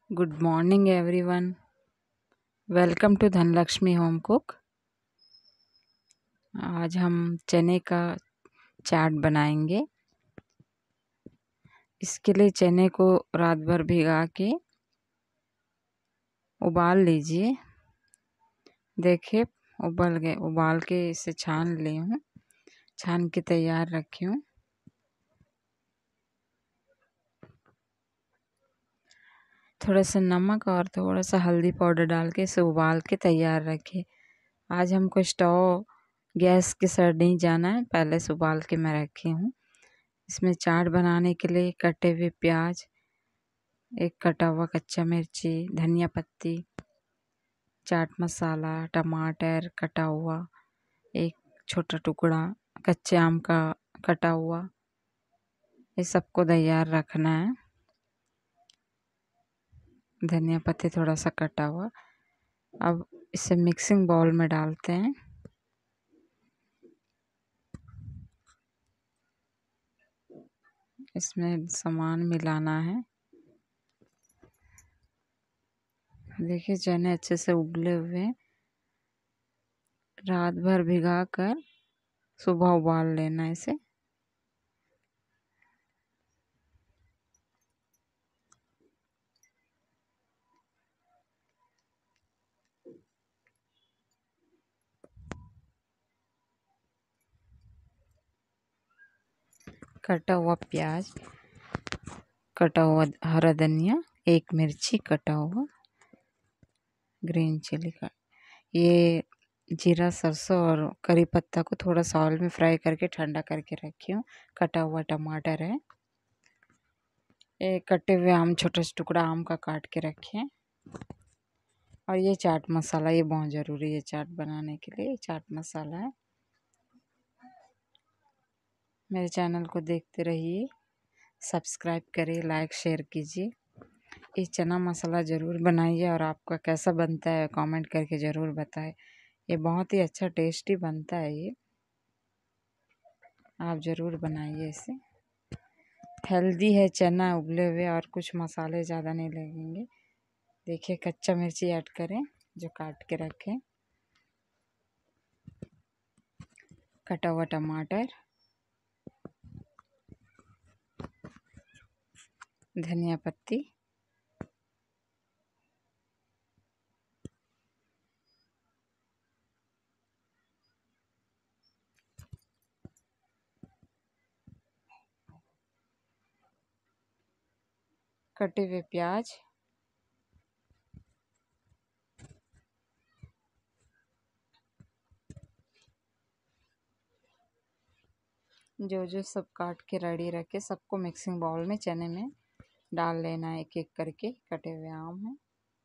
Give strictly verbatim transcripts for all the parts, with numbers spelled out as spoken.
Good morning everyone. Welcome to Dhanalakshmi home cook. आज हम चने का चाट बनाएंगे। इसके लिए चने को रात भर भिगा के उबाल लीजिए। देखिए उबल गए। उबाल के इसे छान ली हूँ, छान के तैयार रखी हूँ। थोड़ा सा नमक और थोड़ा सा हल्दी पाउडर डाल के इसे उबाल के तैयार रखिए। आज हमको स्टोव गैस के साइड नहीं जाना है, पहले से उबाल के मैं रखी हूँ। इसमें चाट बनाने के लिए कटे हुए प्याज, एक कटा हुआ कच्चा मिर्ची, धनिया पत्ती, चाट मसाला, टमाटर कटा हुआ, एक छोटा टुकड़ा कच्चे आम का कटा हुआ, ये सबको तैयार रखना है। धनिया पत्ती थोड़ा सा कटा हुआ। अब इसे मिक्सिंग बाउल में डालते हैं। इसमें सामान मिलाना है। देखिए चने अच्छे से उबले हुए हैं। रात भर भिगा कर सुबह उबाल लेना है इसे। कटा हुआ प्याज, कटा हुआ हरा धनिया, एक मिर्ची कटा हुआ, ग्रीन चिली का, ये जीरा सरसों और करी पत्ता को थोड़ा सा ऑयल में फ्राई करके ठंडा करके रखी हूँ। कटा हुआ टमाटर है। एक कटे हुए आम, छोटा सा टुकड़ा आम का काट के रखे हैं। और ये चाट मसाला, ये बहुत ज़रूरी है चाट बनाने के लिए। चाट मसाला है। मेरे चैनल को देखते रहिए, सब्सक्राइब करिए, लाइक शेयर कीजिए। ये चना मसाला ज़रूर बनाइए और आपका कैसा बनता है कमेंट करके ज़रूर बताएं। ये बहुत ही अच्छा टेस्टी बनता है। ये आप ज़रूर बनाइए इसे। हेल्दी है चना उबले हुए, और कुछ मसाले ज़्यादा नहीं लगेंगे। देखिए कच्चा मिर्ची ऐड करें जो काट के रखें, कटा हुआ टमाटर, धनिया पत्ती, कटे हुए प्याज, जो जो सब काट के रेडी रखे सबको मिक्सिंग बाउल में चने में डाल लेना है, एक एक करके। कटे हुए आम है,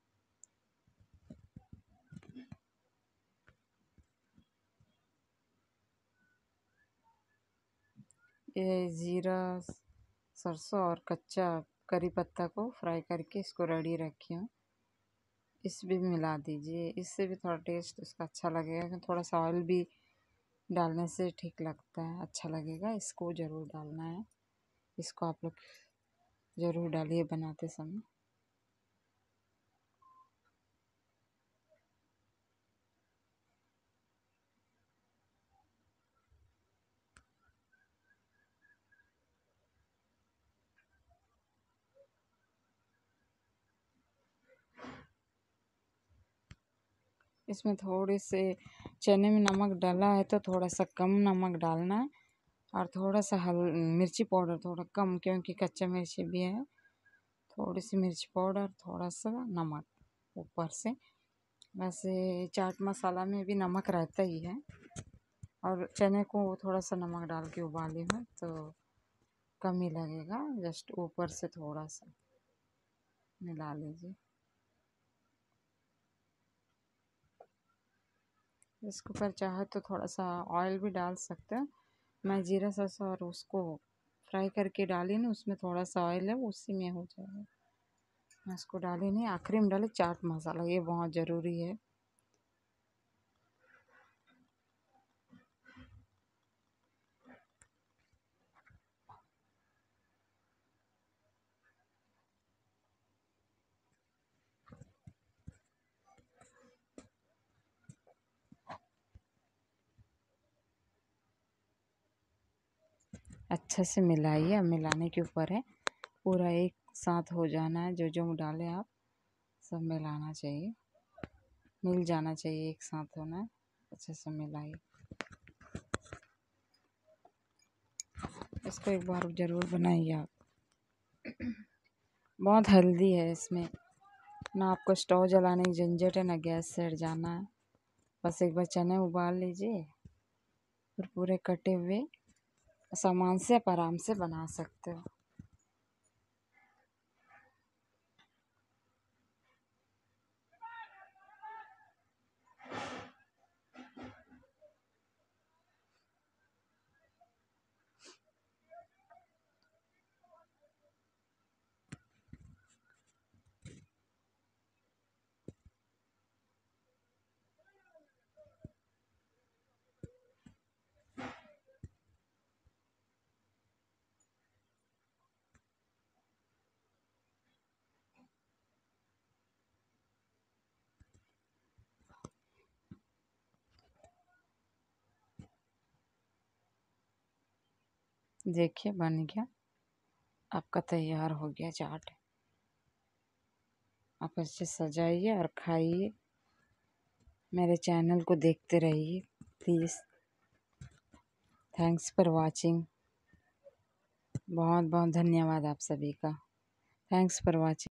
ये जीरा सरसों और कच्चा करी पत्ता को फ्राई करके इसको रेडी रखी हूँ। इस भी मिला दीजिए, इससे भी थोड़ा टेस्ट उसका अच्छा लगेगा। थोड़ा सा ऑयल भी डालने से ठीक लगता है, अच्छा लगेगा। इसको ज़रूर डालना है। इसको आप लोग ज़रूर डालिए बनाते समय। इसमें थोड़े से चने में नमक डाला है तो थोड़ा सा कम नमक डालना है, और थोड़ा सा हल मिर्ची पाउडर थोड़ा कम, क्योंकि कच्चा मिर्ची भी है। थोड़ी सी मिर्ची पाउडर, थोड़ा सा नमक ऊपर से। वैसे चाट मसाला में भी नमक रहता ही है, और चने को थोड़ा सा नमक डाल के उबाली हूँ तो कम ही लगेगा। जस्ट ऊपर से थोड़ा सा मिला लीजिए। इसके ऊपर चाहे तो थोड़ा सा ऑयल भी डाल सकते हैं। मैं जीरा सरसों और उसको फ्राई करके डाली ना, उसमें थोड़ा सा ऑयल है, उसी में हो जाएगा। मैं उसको डाली नहीं, आखिरी में डाली चाट मसाला, ये बहुत ज़रूरी है। अच्छे से मिलाइए। अब मिलाने के ऊपर है, पूरा एक साथ हो जाना है। जो जो डालें आप सब मिलाना चाहिए, मिल जाना चाहिए, एक साथ होना है। अच्छे से मिलाइए। इसको एक बार ज़रूर बनाइए आप। बहुत हेल्दी है। इसमें ना आपको स्टोव जलाने की झंझट है, ना गैस सेट जाना है। बस एक बार चने उबाल लीजिए, फिर पूरे कटे हुए सामान से आप आराम से बना सकते हो। देखिए बन गया, आपका तैयार हो गया चाट। आप अच्छे सजाइए और खाइए। मेरे चैनल को देखते रहिए प्लीज़। Thanks for watching. बहुत बहुत धन्यवाद आप सभी का। Thanks for watching.